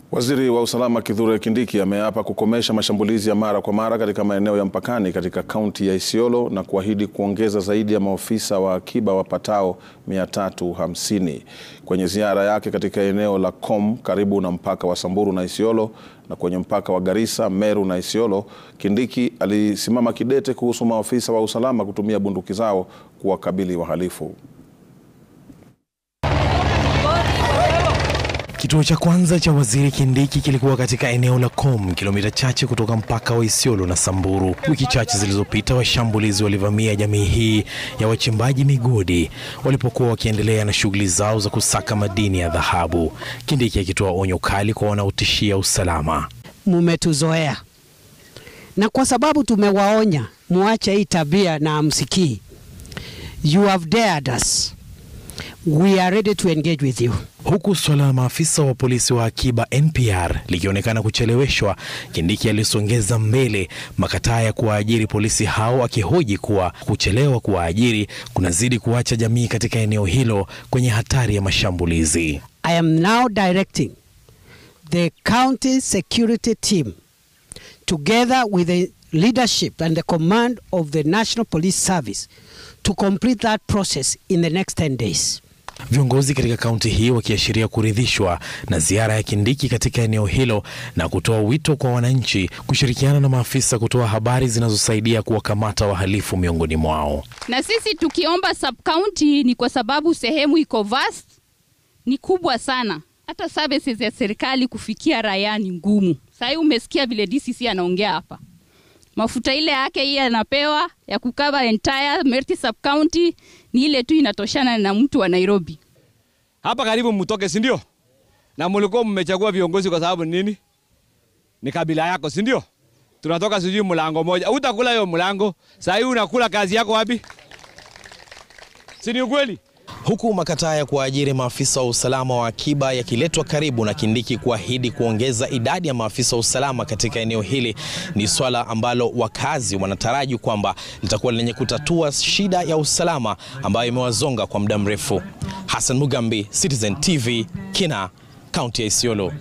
Waziri wa usalama Kithure Kindiki ameapa kukomesha mashambulizi ya mara kwa mara katika maeneo ya mpakani katika kaunti ya Isiolo na kuahidi kuongeza zaidi ya maafisa wa akiba wapatao 350. Kwenye ziara yake katika eneo la karibu na mpaka wa Samburu na Isiolo na kwenye mpaka wa Garissa, Meru na Isiolo, Kindiki alisimama kidete kuhusu maafisa wa usalama kutumia bunduki zao kuwakabili wahalifu. Kituo cha kwanza cha Waziri Kindiki kilikuwa katika eneo la kilomita chache kutoka mpaka wa Isiolo na Samburu. Wiki chache zilizopita washambulizi walivamia jamii hii ya wachimbaji migodi walipokuwa wakiendelea na shughuli zao za kusaka madini ya dhahabu. Kindiki akitoa onyo kali kwa wanaotishia usalama. Mumetuzoea. Na kwa sababu tumewaonya muache hii tabia na amsikii. You have dared us. We are ready to engage with you. Huku swala la maafisa wa polisi wa akiba NPR likionekana kucheleweshwa, Kindiki alisongeza mbele makataa ya kuwaajiri polisi hao, akihoji kuwa kuchelewa kuwaajiri kunazidi kuacha jamii katika eneo hilo kwenye hatari ya mashambulizi. I am now directing the county security team together with the leadership and the command of the National Police Service to complete that process in the next 10 days. Viongozi katika kaunti hii wakiashiria kuridhishwa na ziara ya Kindiki katika eneo hilo na kutoa wito kwa wananchi kushirikiana na maafisa kutoa habari zinazosaidia kuwakamata wahalifu miongoni mwao. Na sisi tukiomba sub-county ni kwa sababu sehemu iko vast, ni kubwa sana. Hata services ya serikali kufikia raia ni ngumu. Sasa umesikia vile DCC anaongea hapa. Mafuta ile yake hii anapewa ya kukava entire Meru sub-county ni ile tu inatoshana na mtu wa Nairobi. Hapa karibu mtoke, si ndio? Na mlikuwa mmechagua viongozi kwa sababu nini? Ni kabila yako, si ndio? Tunatoka sijui mlango moja. Utakula hiyo mlango. Sasa hivi unakula kazi yako wapi? Si ni ukweli? Huku makataa ya kuajiri maafisa wa usalama wa akiba yakiletwa karibu na Kindiki kuahidi kuongeza idadi ya maafisa wa usalama katika eneo hili, ni swala ambalo wakazi wanataraji kwamba litakuwa lenye kutatua shida ya usalama ambayo imewazonga kwa muda mrefu. Hassan Mugambi, Citizen TV, Kina, kaunti ya Isiolo.